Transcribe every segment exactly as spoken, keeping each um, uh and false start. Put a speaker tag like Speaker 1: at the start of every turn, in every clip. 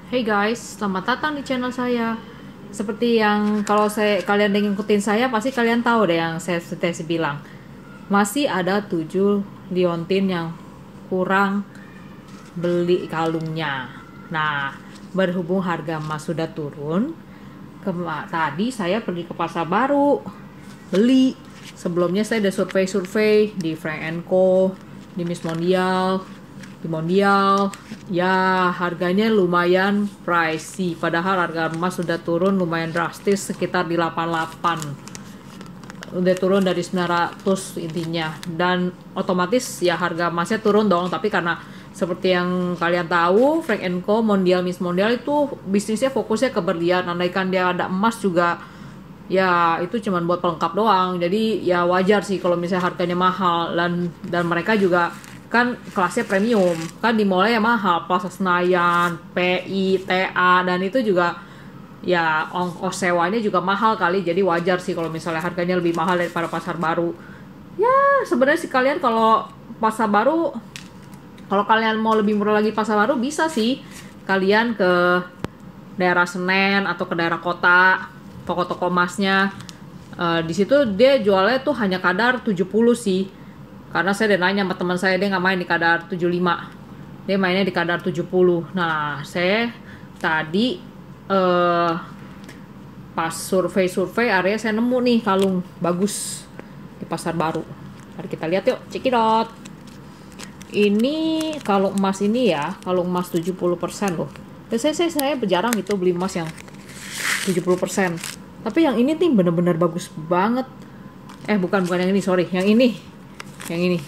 Speaker 1: Hey guys, selamat datang di channel saya. Seperti yang kalau saya kalian yang ngikutin saya pasti kalian tahu deh yang saya saya bilang. Masih ada tujuh liontin yang kurang beli kalungnya. Nah, berhubung harga emas sudah turun, kema- tadi saya pergi ke pasar baru beli. Sebelumnya saya udah survei-survei di Frank and Co, di Miss Mondial, di Mondial. Ya, harganya lumayan pricey. Padahal harga emas sudah turun lumayan drastis, sekitar di delapan puluh delapan. Udah turun dari sembilan ratus intinya. Dan otomatis ya harga emasnya turun dong. Tapi karena seperti yang kalian tahu, Frank and Co, Mondial, Miss Mondial itu bisnisnya fokusnya ke berlian. Andaikan dia ada emas juga, ya itu cuman buat pelengkap doang. Jadi ya wajar sih kalau misalnya harganya mahal. Dan dan mereka juga kan kelasnya premium, kan di mallnya ya mahal, Plaza Senayan, P I, T A, dan itu juga ya ongkos sewanya juga mahal kali. Jadi wajar sih kalau misalnya harganya lebih mahal daripada pasar baru. Ya sebenarnya sih kalian kalau pasar baru, kalau kalian mau lebih murah lagi pasar baru, bisa sih kalian ke daerah Senen atau ke daerah kota, toko-toko emasnya. Uh, di situ dia jualnya tuh hanya kadar tujuh puluh sih. Karena saya udah nanya sama teman saya, dia nggak main di kadar tujuh puluh lima. Dia mainnya di kadar tujuh puluh. Nah, saya tadi uh, pas survei-survei area saya nemu nih kalung bagus di pasar baru. Mari kita lihat yuk, cekidot. Ini kalung emas ini ya, kalung emas tujuh puluh persen loh. Dan saya, saya, saya jarang gitu beli emas yang tujuh puluh persen. Tapi yang ini nih bener-bener bagus banget. Eh bukan, bukan yang ini, sorry. Yang ini. Yang ini.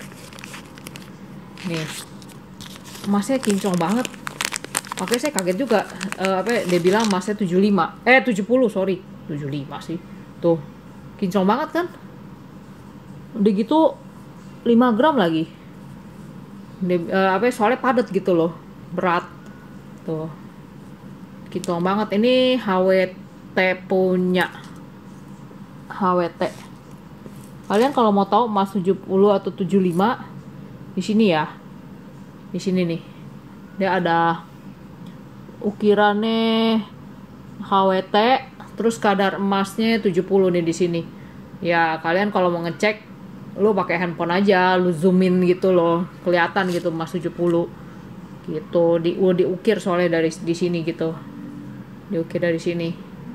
Speaker 1: Nih. Emasnya kinclong banget. Makanya saya kaget juga. Uh, apa dia bilang emasnya tujuh puluh lima. Eh tujuh puluh, sorry. tujuh puluh lima sih. Tuh. Kinclong banget kan? Udah gitu lima gram lagi. Dia, uh, apa soalnya padat gitu loh. Berat. Tuh. Kinclong banget. Ini H W T punya. H W T. Kalian kalau mau tahu emas tujuh puluh atau tujuh puluh lima, di sini ya. Di sini nih. Dia ada ukirannya H W T, terus kadar emasnya tujuh puluh nih di sini. Ya, kalian kalau mau ngecek, lu pakai handphone aja, lu zoomin gitu loh, kelihatan gitu emas tujuh puluh. Gitu, di uh, diukir soalnya dari di sini gitu. Diukir dari sini.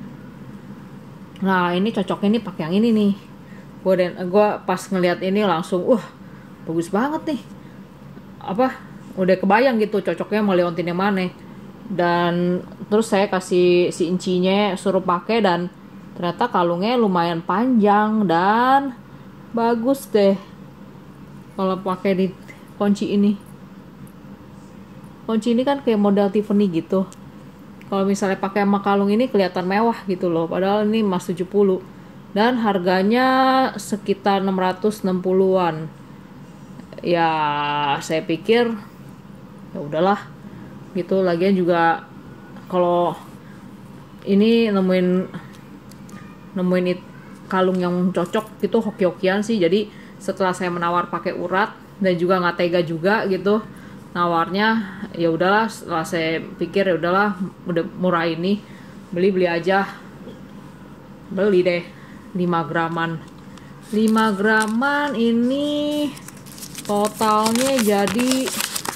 Speaker 1: Nah, ini cocoknya nih pakai yang ini nih. Gue dan gue pas ngeliat ini langsung uh bagus banget nih, apa udah kebayang gitu cocoknya mau liontin yang mana. Dan terus saya kasih si incinya suruh pakai, dan ternyata kalungnya lumayan panjang dan bagus deh kalau pakai di kunci ini. Kunci ini kan kayak model Tiffany gitu. Kalau misalnya pakai sama kalung ini kelihatan mewah gitu loh, padahal ini emas tujuh puluh. Dan harganya sekitar enam ratus enam puluhan. Ya, saya pikir ya udahlah. Gitu, lagian juga kalau ini nemuin nemuin it, kalung yang cocok gitu hoki-hokian sih. Jadi setelah saya menawar pakai urat dan juga nggak tega juga gitu nawarnya, ya udahlah, setelah saya pikir ya udahlah, udah murah ini, beli-beli aja. Beli deh lima graman. lima graman ini totalnya jadi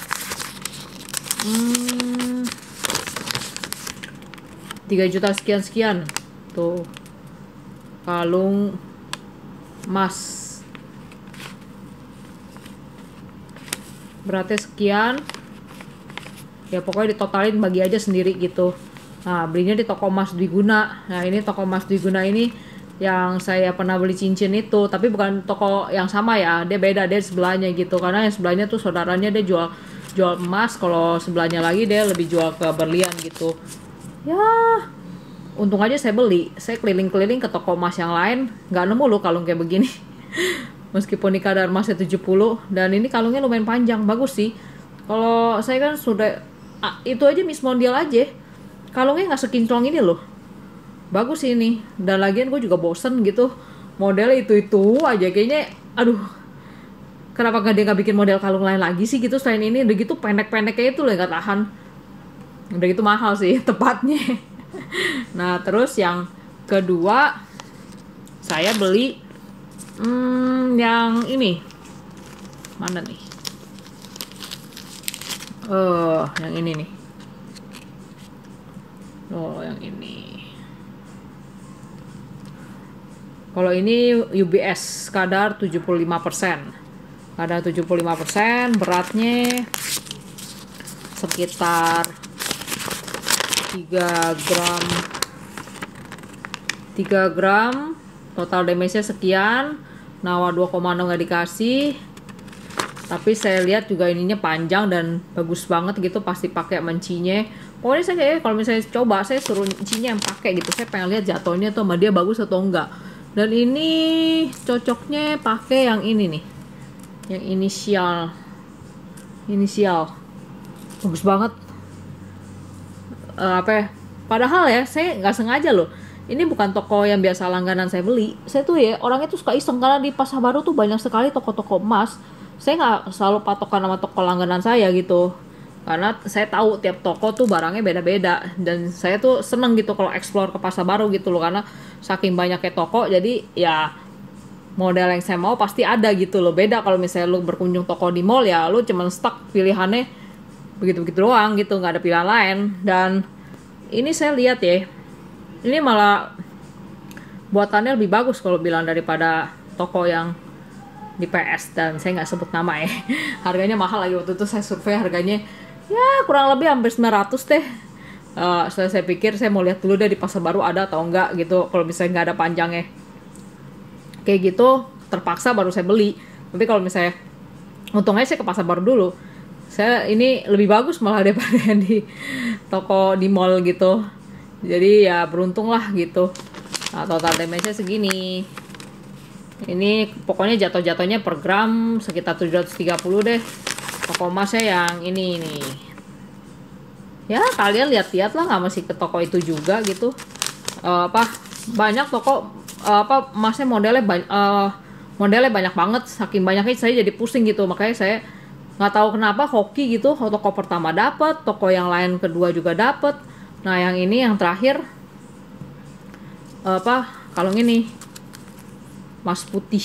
Speaker 1: hmm, tiga juta sekian-sekian. Tuh. Kalung emas. Beratnya sekian. Ya pokoknya ditotalin, bagi aja sendiri gitu. Nah, belinya di toko emas Dwiguna. Nah, ini toko emas Dwiguna ini yang saya pernah beli cincin itu, tapi bukan toko yang sama ya, dia beda, dia sebelahnya gitu. Karena yang sebelahnya tuh saudaranya dia jual jual emas, kalau sebelahnya lagi dia lebih jual ke berlian gitu. Ya, untung aja saya beli. Saya keliling-keliling ke toko emas yang lain, nggak nemu loh kalung kayak begini. Meskipun ini kadar emasnya tujuh puluh, dan ini kalungnya lumayan panjang, bagus sih. Kalau saya kan sudah ah, itu aja Miss Mondial aja, kalungnya nggak sekinclong ini loh. Bagus sih ini. Dan lagian gue juga bosen gitu modelnya itu-itu aja kayaknya. Aduh, kenapa gak dia gak bikin model kalung lain lagi sih gitu selain ini. Udah gitu pendek-pendeknya itu lah gak tahan. Udah gitu mahal sih tepatnya. Nah terus yang kedua saya beli hmm, yang ini mana nih? Oh yang ini nih. Oh yang ini. Kalau ini U B S kadar tujuh puluh lima persen. Kadar tujuh puluh lima persen, beratnya sekitar tiga gram. tiga gram, total damage-nya sekian. Nawa dua koma nol nggak dikasih. Tapi saya lihat juga ininya panjang dan bagus banget gitu, pasti pakai mencinya. Pokoknya saya kayak kalau misalnya coba saya suruh mencinya yang pakai gitu. Saya pengen lihat jatuhnya tuh sama dia bagus atau enggak. Dan ini cocoknya pakai yang ini nih. Yang inisial. Inisial. Bagus banget. Uh, apa ya? Padahal ya saya nggak sengaja loh. Ini bukan toko yang biasa langganan saya beli. Saya tuh ya orangnya tuh suka iseng karena di Pasar Baru tuh banyak sekali toko-toko emas. Saya nggak selalu patokan sama toko langganan saya gitu. Karena saya tahu tiap toko tuh barangnya beda-beda. Dan saya tuh seneng gitu kalau explore ke Pasar Baru gitu loh. Karena saking banyaknya toko jadi ya model yang saya mau pasti ada gitu loh. Beda kalau misalnya lu berkunjung toko di mall ya lu cuman stuck pilihannya begitu-begitu doang gitu. Nggak ada pilihan lain. Dan ini saya lihat ya. Ini malah buatannya lebih bagus kalau bilang daripada toko yang di P S, dan saya nggak sebut nama ya. Harganya mahal lagi, waktu itu saya survei harganya ya kurang lebih hampir sembilan ratus deh. Uh, setelah saya pikir saya mau lihat dulu deh di Pasar Baru ada atau enggak gitu. Kalau misalnya nggak ada panjangnya kayak gitu, terpaksa baru saya beli. Tapi kalau misalnya untungnya saya ke Pasar Baru dulu, saya ini lebih bagus malah daripada yang di toko di mall gitu. Jadi ya beruntung lah gitu. Nah, total damage-nya segini. Ini pokoknya jatuh-jatuhnya per gram sekitar tujuh ratus tiga puluh deh. Toko emasnya yang ini nih. Ya kalian lihat-lihat lah, nggak mesti ke toko itu juga gitu. Uh, apa banyak toko uh, apa emasnya modelnya banyak, uh, modelnya banyak banget. Saking banyaknya saya jadi pusing gitu. Makanya saya nggak tahu kenapa hoki gitu. Toko pertama dapat, toko yang lain kedua juga dapat. Nah yang ini yang terakhir uh, apa kalung ini. Emas putih.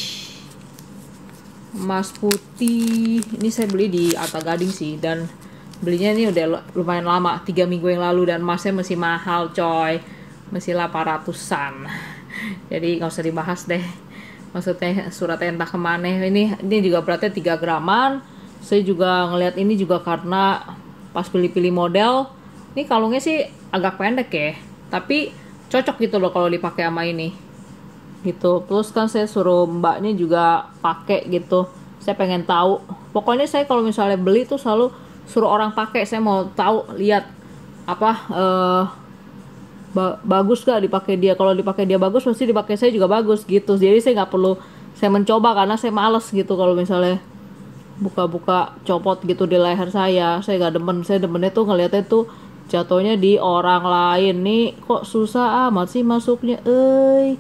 Speaker 1: Emas putih ini saya beli di Arta Gading sih, dan belinya ini udah lumayan lama, tiga minggu yang lalu, dan emasnya masih mahal coy, masih delapan ratusan. Jadi nggak usah dibahas deh, maksudnya suratnya entah kemana. Ini ini juga beratnya tiga graman. Saya juga ngelihat ini juga karena pas pilih-pilih model, ini kalungnya sih agak pendek ya, tapi cocok gitu loh kalau dipakai sama ini gitu. Terus kan saya suruh mbaknya juga pakai gitu, saya pengen tahu. Pokoknya saya kalau misalnya beli tuh selalu suruh orang pakai, saya mau tahu lihat apa uh, ba bagus gak dipakai dia. Kalau dipakai dia bagus pasti dipakai saya juga bagus gitu. Jadi saya nggak perlu saya mencoba karena saya males gitu kalau misalnya buka-buka copot gitu di leher saya. Saya nggak demen, saya demennya tuh ngeliatnya tuh jatuhnya di orang lain. Nih kok susah amat sih masuknya, eh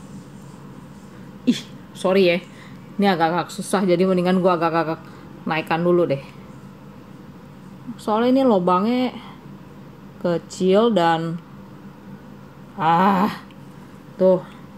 Speaker 1: ih sorry ya, ini agak-agak susah, jadi mendingan gua agak-agak naikkan dulu deh, soalnya ini lubangnya kecil dan ah tuh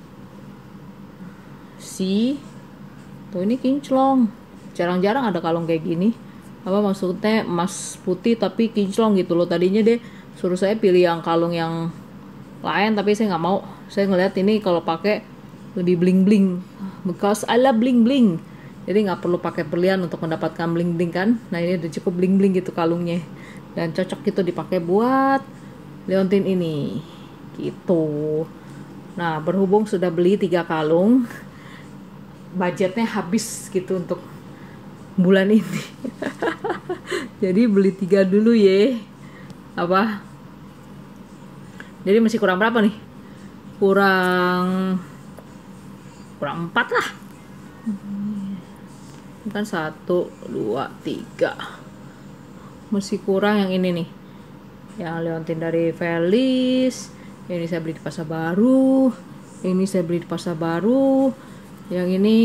Speaker 1: si tuh ini kinclong. Jarang-jarang ada kalung kayak gini. Apa maksudnya emas putih tapi kinclong gitu loh. Tadinya deh suruh saya pilih yang kalung yang lain, tapi saya nggak mau. Saya ngeliat ini kalau pakai lebih bling bling, because I love bling bling. Jadi nggak perlu pakai berlian untuk mendapatkan bling bling kan. Nah ini udah cukup bling bling gitu kalungnya, dan cocok gitu dipakai buat leontin ini gitu. Nah berhubung sudah beli tiga kalung, budgetnya habis gitu untuk bulan ini. Jadi beli tiga dulu ya. Apa? Jadi masih kurang berapa nih? Kurang kurang empat lah. Kan satu, dua, tiga. Masih kurang yang ini nih. Yang leontin dari Felis. Yang ini saya beli di Pasar Baru. Yang ini saya beli di Pasar Baru. Yang ini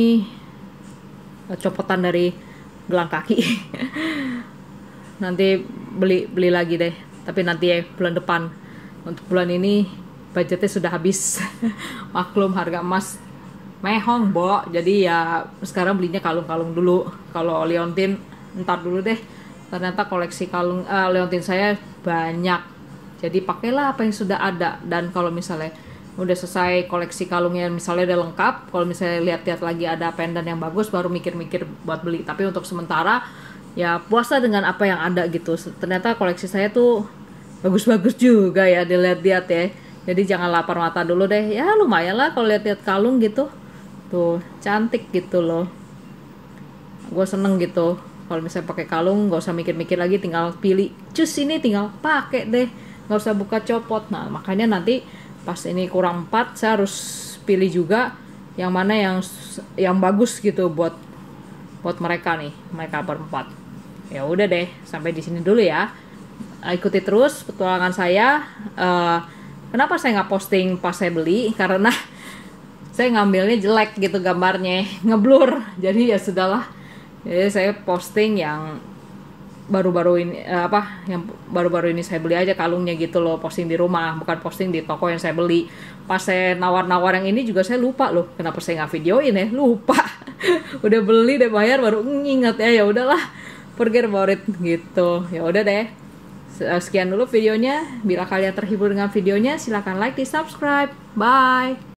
Speaker 1: copotan dari gelang kaki. Nanti beli beli lagi deh. tapi nanti ya bulan depan. Untuk bulan ini budgetnya sudah habis. Maklum harga emas mehong, Bo. Jadi ya sekarang belinya kalung-kalung dulu. Kalau liontin ntar dulu deh. Ternyata koleksi kalung uh, liontin saya banyak. Jadi pakailah apa yang sudah ada. Dan kalau misalnya udah selesai koleksi kalungnya misalnya udah lengkap, kalau misalnya lihat-lihat lagi ada pendant yang bagus, baru mikir-mikir buat beli. Tapi untuk sementara ya puasa dengan apa yang ada gitu. Ternyata koleksi saya tuh bagus-bagus juga ya dilihat-lihat ya. Jadi jangan lapar mata dulu deh. Ya lumayan lah kalau lihat-lihat kalung gitu. Tuh cantik gitu loh. Gue seneng gitu. Kalau misalnya pakai kalung nggak usah mikir-mikir lagi, tinggal pilih. Cus ini tinggal pakai deh. Nggak usah buka copot. Nah makanya nanti pas ini kurang empat saya harus pilih juga yang mana yang yang bagus gitu buat buat mereka nih, mereka berempat. Ya udah deh, sampai di sini dulu ya. Ikuti terus petualangan saya. Uh, kenapa saya nggak posting pas saya beli? Karena saya ngambilnya jelek gitu gambarnya, ngeblur. Jadi ya sudahlah. Jadi saya posting yang baru-baru ini uh, apa? Yang baru-baru ini saya beli aja kalungnya gitu loh. Posting di rumah, bukan posting di toko yang saya beli. Pas saya nawar-nawar yang ini juga saya lupa loh. Kenapa saya nggak videoin ya? Lupa. Udah beli, udah bayar, baru nginget ya. Ya udahlah, forget about it gitu. Ya udah deh. Sekian dulu videonya. Bila kalian terhibur dengan videonya, silahkan like, di subscribe. Bye.